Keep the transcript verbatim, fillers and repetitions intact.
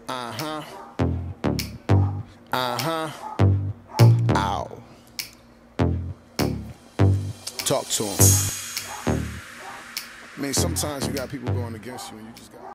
Uh-huh. Uh-huh. Ow. Talk to him. I mean, sometimes you got people going against you and you just got